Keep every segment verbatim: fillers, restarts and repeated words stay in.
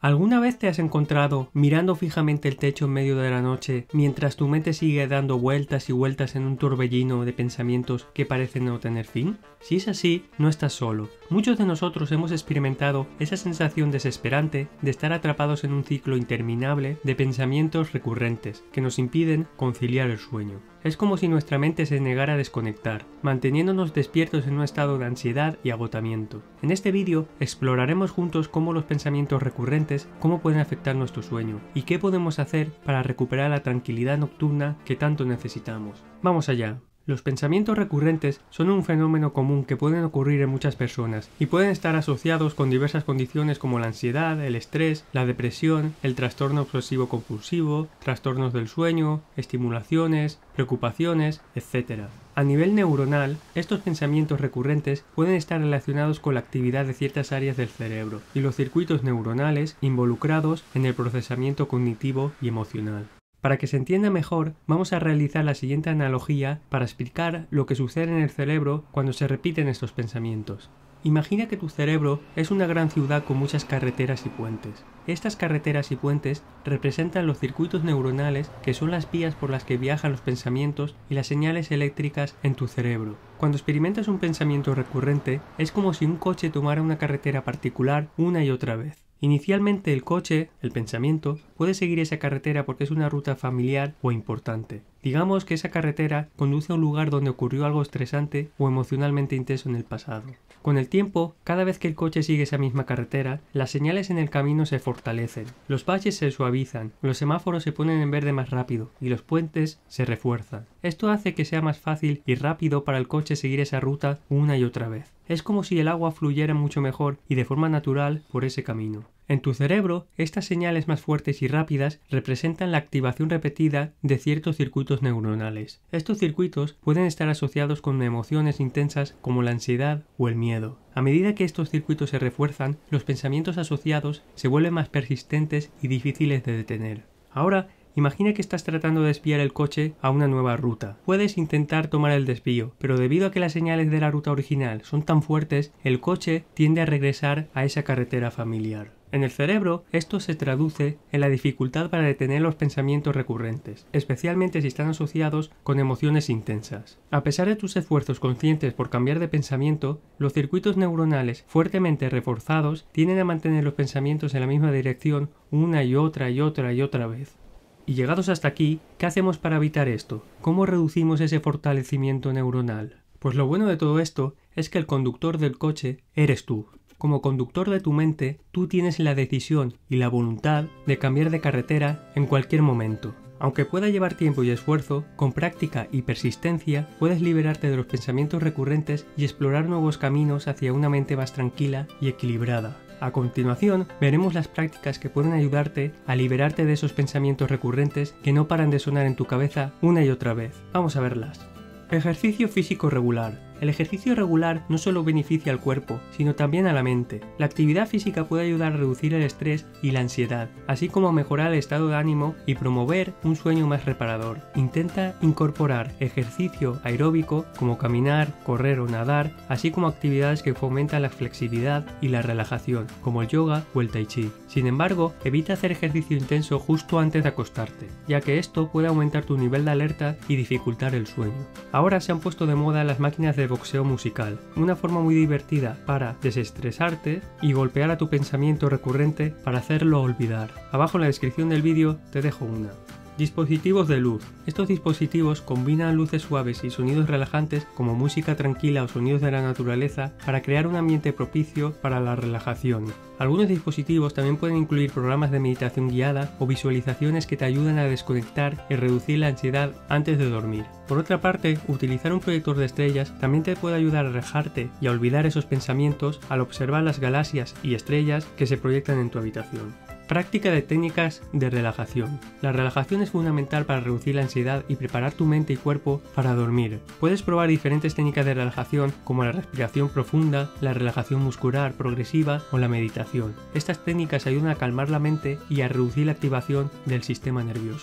¿Alguna vez te has encontrado mirando fijamente el techo en medio de la noche mientras tu mente sigue dando vueltas y vueltas en un torbellino de pensamientos que parecen no tener fin? Si es así, no estás solo. Muchos de nosotros hemos experimentado esa sensación desesperante de estar atrapados en un ciclo interminable de pensamientos recurrentes que nos impiden conciliar el sueño. Es como si nuestra mente se negara a desconectar, manteniéndonos despiertos en un estado de ansiedad y agotamiento. En este vídeo exploraremos juntos cómo los pensamientos recurrentes, cómo pueden afectar nuestro sueño y qué podemos hacer para recuperar la tranquilidad nocturna que tanto necesitamos. ¡Vamos allá! Los pensamientos recurrentes son un fenómeno común que pueden ocurrir en muchas personas y pueden estar asociados con diversas condiciones como la ansiedad, el estrés, la depresión, el trastorno obsesivo-compulsivo, trastornos del sueño, estimulaciones, preocupaciones, etcétera. A nivel neuronal, estos pensamientos recurrentes pueden estar relacionados con la actividad de ciertas áreas del cerebro y los circuitos neuronales involucrados en el procesamiento cognitivo y emocional. Para que se entienda mejor, vamos a realizar la siguiente analogía para explicar lo que sucede en el cerebro cuando se repiten estos pensamientos. Imagina que tu cerebro es una gran ciudad con muchas carreteras y puentes. Estas carreteras y puentes representan los circuitos neuronales que son las vías por las que viajan los pensamientos y las señales eléctricas en tu cerebro. Cuando experimentas un pensamiento recurrente, es como si un coche tomara una carretera particular una y otra vez. Inicialmente el coche, el pensamiento, puede seguir esa carretera porque es una ruta familiar o importante. Digamos que esa carretera conduce a un lugar donde ocurrió algo estresante o emocionalmente intenso en el pasado. Con el tiempo, cada vez que el coche sigue esa misma carretera, las señales en el camino se fortalecen, los baches se suavizan, los semáforos se ponen en verde más rápido y los puentes se refuerzan. Esto hace que sea más fácil y rápido para el coche seguir esa ruta una y otra vez. Es como si el agua fluyera mucho mejor y de forma natural por ese camino. En tu cerebro, estas señales más fuertes y rápidas representan la activación repetida de ciertos circuitos neuronales. Estos circuitos pueden estar asociados con emociones intensas como la ansiedad o el miedo. A medida que estos circuitos se refuerzan, los pensamientos asociados se vuelven más persistentes y difíciles de detener. Ahora, imagina que estás tratando de desviar el coche a una nueva ruta. Puedes intentar tomar el desvío, pero debido a que las señales de la ruta original son tan fuertes, el coche tiende a regresar a esa carretera familiar. En el cerebro, esto se traduce en la dificultad para detener los pensamientos recurrentes, especialmente si están asociados con emociones intensas. A pesar de tus esfuerzos conscientes por cambiar de pensamiento, los circuitos neuronales fuertemente reforzados tienden a mantener los pensamientos en la misma dirección una y otra y otra y otra vez. Y llegados hasta aquí, ¿qué hacemos para evitar esto? ¿Cómo reducimos ese fortalecimiento neuronal? Pues lo bueno de todo esto es que el conductor del coche eres tú. Como conductor de tu mente, tú tienes la decisión y la voluntad de cambiar de carretera en cualquier momento. Aunque pueda llevar tiempo y esfuerzo, con práctica y persistencia puedes liberarte de los pensamientos recurrentes y explorar nuevos caminos hacia una mente más tranquila y equilibrada. A continuación, veremos las prácticas que pueden ayudarte a liberarte de esos pensamientos recurrentes que no paran de sonar en tu cabeza una y otra vez. Vamos a verlas. Ejercicio físico regular. El ejercicio regular no solo beneficia al cuerpo, sino también a la mente. La actividad física puede ayudar a reducir el estrés y la ansiedad, así como a mejorar el estado de ánimo y promover un sueño más reparador. Intenta incorporar ejercicio aeróbico como caminar, correr o nadar, así como actividades que fomentan la flexibilidad y la relajación, como el yoga o el tai chi. Sin embargo, evita hacer ejercicio intenso justo antes de acostarte, ya que esto puede aumentar tu nivel de alerta y dificultar el sueño. Ahora se han puesto de moda las máquinas de boxeo musical, una forma muy divertida para desestresarte y golpear a tu pensamiento recurrente para hacerlo olvidar. Abajo en la descripción del vídeo te dejo una. Dispositivos de luz. Estos dispositivos combinan luces suaves y sonidos relajantes como música tranquila o sonidos de la naturaleza para crear un ambiente propicio para la relajación. Algunos dispositivos también pueden incluir programas de meditación guiada o visualizaciones que te ayudan a desconectar y reducir la ansiedad antes de dormir. Por otra parte, utilizar un proyector de estrellas también te puede ayudar a relajarte y a olvidar esos pensamientos al observar las galaxias y estrellas que se proyectan en tu habitación. Práctica de técnicas de relajación. La relajación es fundamental para reducir la ansiedad y preparar tu mente y cuerpo para dormir. Puedes probar diferentes técnicas de relajación como la respiración profunda, la relajación muscular progresiva o la meditación. Estas técnicas ayudan a calmar la mente y a reducir la activación del sistema nervioso.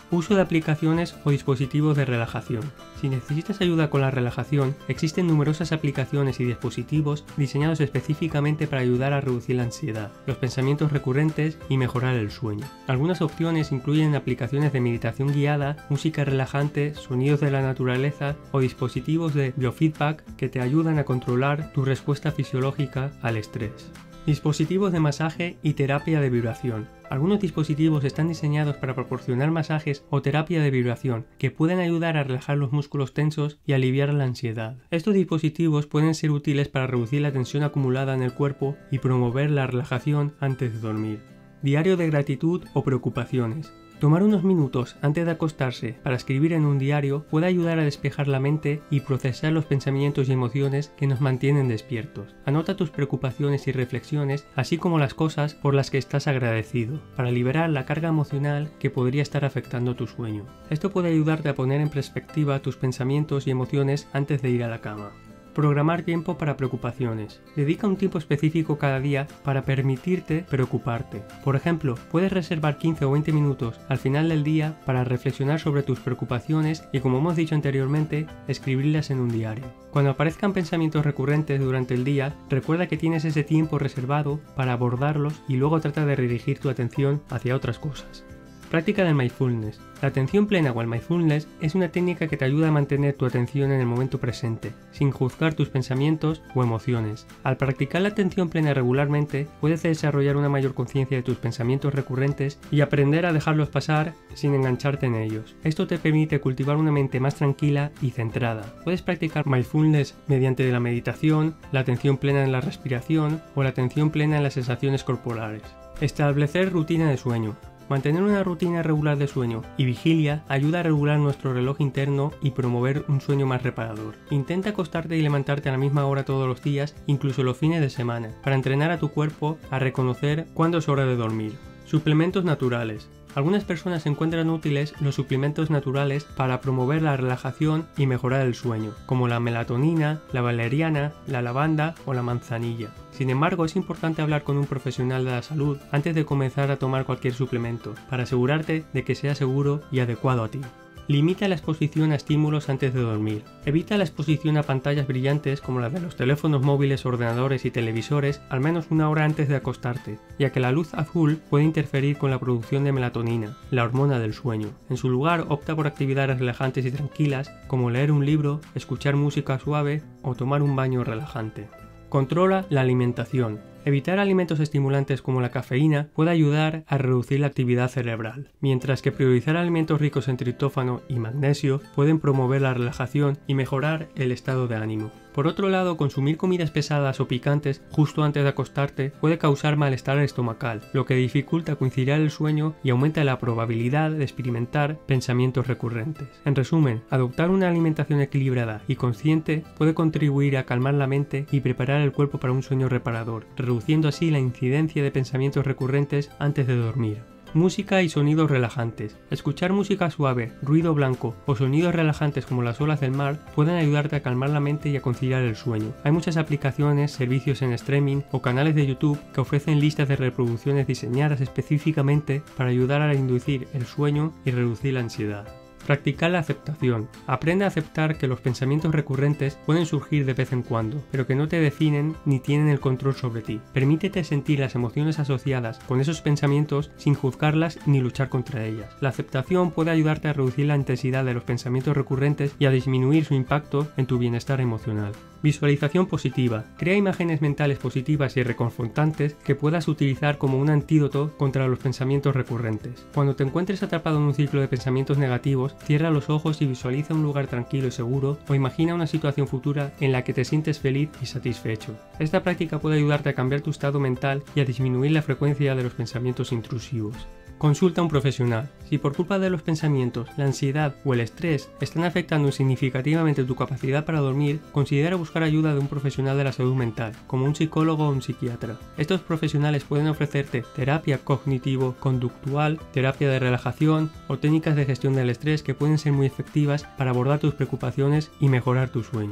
Uso de aplicaciones o dispositivos de relajación. Si necesitas ayuda con la relajación, existen numerosas aplicaciones y dispositivos diseñados específicamente para ayudar a reducir la ansiedad, los pensamientos recurrentes y mejorar el sueño. Algunas opciones incluyen aplicaciones de meditación guiada, música relajante, sonidos de la naturaleza o dispositivos de biofeedback que te ayudan a controlar tu respuesta fisiológica al estrés. Dispositivos de masaje y terapia de vibración. Algunos dispositivos están diseñados para proporcionar masajes o terapia de vibración que pueden ayudar a relajar los músculos tensos y aliviar la ansiedad. Estos dispositivos pueden ser útiles para reducir la tensión acumulada en el cuerpo y promover la relajación antes de dormir. Diario de gratitud o preocupaciones. Tomar unos minutos antes de acostarse para escribir en un diario puede ayudar a despejar la mente y procesar los pensamientos y emociones que nos mantienen despiertos. Anota tus preocupaciones y reflexiones, así como las cosas por las que estás agradecido, para liberar la carga emocional que podría estar afectando tu sueño. Esto puede ayudarte a poner en perspectiva tus pensamientos y emociones antes de ir a la cama. Programar tiempo para preocupaciones. Dedica un tiempo específico cada día para permitirte preocuparte. Por ejemplo, puedes reservar quince o veinte minutos al final del día para reflexionar sobre tus preocupaciones y, como hemos dicho anteriormente, escribirlas en un diario. Cuando aparezcan pensamientos recurrentes durante el día, recuerda que tienes ese tiempo reservado para abordarlos y luego trata de redirigir tu atención hacia otras cosas. Práctica del mindfulness. La atención plena o el mindfulness es una técnica que te ayuda a mantener tu atención en el momento presente, sin juzgar tus pensamientos o emociones. Al practicar la atención plena regularmente, puedes desarrollar una mayor conciencia de tus pensamientos recurrentes y aprender a dejarlos pasar sin engancharte en ellos. Esto te permite cultivar una mente más tranquila y centrada. Puedes practicar mindfulness mediante la meditación, la atención plena en la respiración o la atención plena en las sensaciones corporales. Establecer rutina de sueño. Mantener una rutina regular de sueño y vigilia ayuda a regular nuestro reloj interno y promover un sueño más reparador. Intenta acostarte y levantarte a la misma hora todos los días, incluso los fines de semana, para entrenar a tu cuerpo a reconocer cuándo es hora de dormir. Suplementos naturales. Algunas personas encuentran útiles los suplementos naturales para promover la relajación y mejorar el sueño, como la melatonina, la valeriana, la lavanda o la manzanilla. Sin embargo, es importante hablar con un profesional de la salud antes de comenzar a tomar cualquier suplemento, para asegurarte de que sea seguro y adecuado a ti. Limita la exposición a estímulos antes de dormir. Evita la exposición a pantallas brillantes como las de los teléfonos móviles, ordenadores y televisores al menos una hora antes de acostarte, ya que la luz azul puede interferir con la producción de melatonina, la hormona del sueño. En su lugar, opta por actividades relajantes y tranquilas como leer un libro, escuchar música suave o tomar un baño relajante. Controla la alimentación. Evitar alimentos estimulantes como la cafeína puede ayudar a reducir la actividad cerebral, mientras que priorizar alimentos ricos en triptófano y magnesio pueden promover la relajación y mejorar el estado de ánimo. Por otro lado, consumir comidas pesadas o picantes justo antes de acostarte puede causar malestar estomacal, lo que dificulta conciliar el sueño y aumenta la probabilidad de experimentar pensamientos recurrentes. En resumen, adoptar una alimentación equilibrada y consciente puede contribuir a calmar la mente y preparar el cuerpo para un sueño reparador, reduciendo así la incidencia de pensamientos recurrentes antes de dormir. Música y sonidos relajantes. Escuchar música suave, ruido blanco o sonidos relajantes como las olas del mar pueden ayudarte a calmar la mente y a conciliar el sueño. Hay muchas aplicaciones, servicios en streaming o canales de YouTube que ofrecen listas de reproducciones diseñadas específicamente para ayudar a inducir el sueño y reducir la ansiedad. Practicar la aceptación. Aprende a aceptar que los pensamientos recurrentes pueden surgir de vez en cuando, pero que no te definen ni tienen el control sobre ti. Permítete sentir las emociones asociadas con esos pensamientos sin juzgarlas ni luchar contra ellas. La aceptación puede ayudarte a reducir la intensidad de los pensamientos recurrentes y a disminuir su impacto en tu bienestar emocional. Visualización positiva. Crea imágenes mentales positivas y reconfortantes que puedas utilizar como un antídoto contra los pensamientos recurrentes. Cuando te encuentres atrapado en un ciclo de pensamientos negativos, cierra los ojos y visualiza un lugar tranquilo y seguro o imagina una situación futura en la que te sientes feliz y satisfecho. Esta práctica puede ayudarte a cambiar tu estado mental y a disminuir la frecuencia de los pensamientos intrusivos. Consulta a un profesional. Si por culpa de los pensamientos, la ansiedad o el estrés están afectando significativamente tu capacidad para dormir, considera buscar ayuda de un profesional de la salud mental, como un psicólogo o un psiquiatra. Estos profesionales pueden ofrecerte terapia cognitivo-conductual, terapia de relajación o técnicas de gestión del estrés que pueden ser muy efectivas para abordar tus preocupaciones y mejorar tu sueño.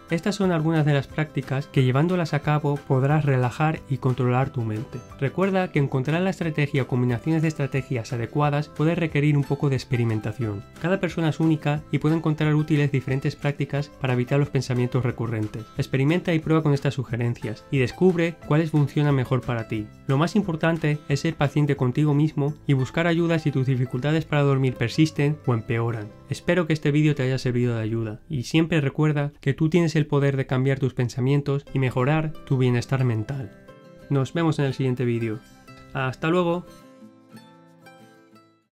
Estas son algunas de las prácticas que llevándolas a cabo podrás relajar y controlar tu mente. Recuerda que encontrar la estrategia o combinaciones de estrategias adecuadas puede requerir un poco de experimentación. Cada persona es única y puede encontrar útiles diferentes prácticas para evitar los pensamientos recurrentes. Experimenta y prueba con estas sugerencias y descubre cuáles funcionan mejor para ti. Lo más importante es ser paciente contigo mismo y buscar ayuda si tus dificultades para dormir persisten o empeoran. Espero que este vídeo te haya servido de ayuda y siempre recuerda que tú tienes el poder de cambiar tus pensamientos y mejorar tu bienestar mental. Nos vemos en el siguiente vídeo. ¡Hasta luego!